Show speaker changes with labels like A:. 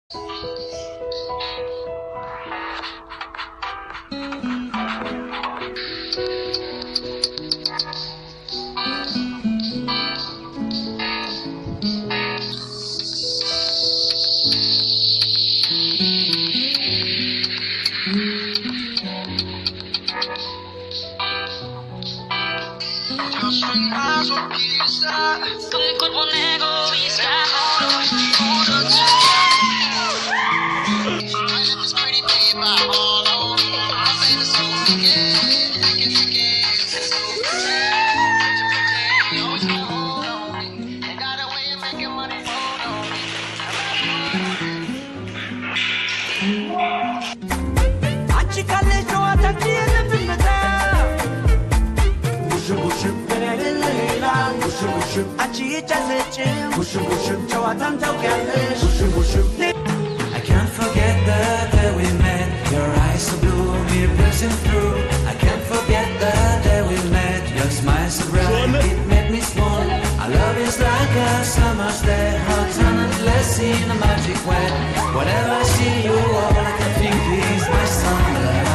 A: Con mi cuerpo un egoísta.
B: I can't forget the day we met. Your eyes so blue, me piercing through. I can't forget the day we met. Your smile so bright, it made me swoon. Our love is like a summer's day, hot and endless in a magic way. Whenever I see you, all I can think is my summer.